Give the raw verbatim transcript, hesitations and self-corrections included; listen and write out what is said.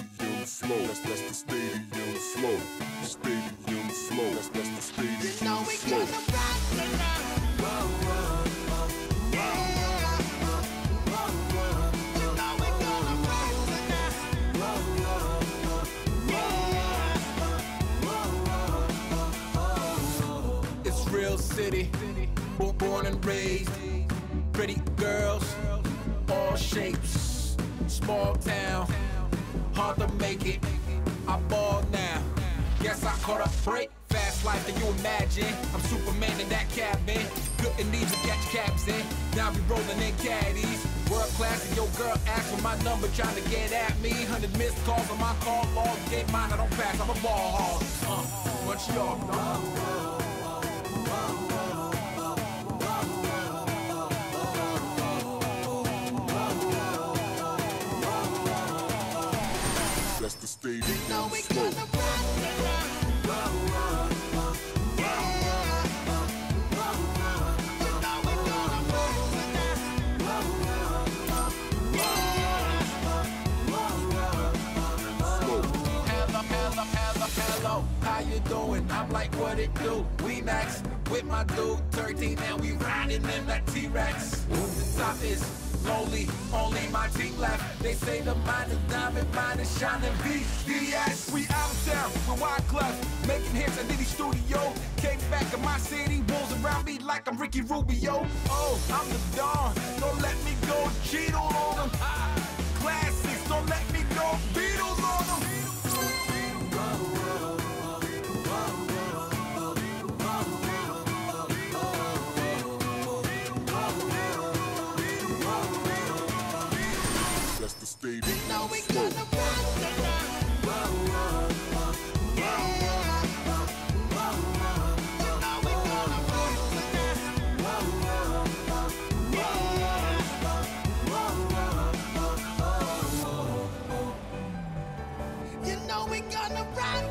stadium flow. That's that's the stadium flow. Stadium flow. That's that's the stadium flow. You know we gonna rock tonight. Whoa, whoa, whoa. Yeah. Whoa, whoa. You know we gonna rock tonight. Whoa, whoa, whoa. Yeah. Whoa, whoa, whoa. It's Real City, born and raised. Pretty girls, all shapes. Small town, hard to make it. I ball now. Guess I caught a break. Fast life than you imagine. I'm Superman in that cabin. Couldn't even catch cabs in. Now we rolling in caddies. World class and your girl asked for my number, trying to get at me. Hundred missed calls on my call log. Get mine, I don't pass. I'm a ball hog. Uh, Montreal, no. That's the stadium You know we flow. gonna rock tonight. Whoa, whoa, whoa. Yeah. Whoa, whoa. You know we gonna rock tonight. Whoa, whoa, whoa. Yeah. Whoa, whoa, whoa. Hello, hello, hello, hello. How you doing? I'm like, what it do? We next with my dude thirteen, and we riding in that T-Rex. The top is lonely, only my team left. They say the mind is diamond, mine is shining. B D S. We out of town with Wyclef, making hits at Diddy Studio. Came back in my city, wolves around me like I'm Ricky Rubio. Oh, I'm the Don, don't let me go. Cheat on them. Classics, don't let me go. Beatles on them. That's the stadium You know we flow. gonna rock tonight. Whoa, whoa, whoa. Yeah. Whoa, whoa. You know we gonna rock tonight. Whoa, whoa, whoa. Yeah. Whoa, whoa, whoa. You know we gonna rock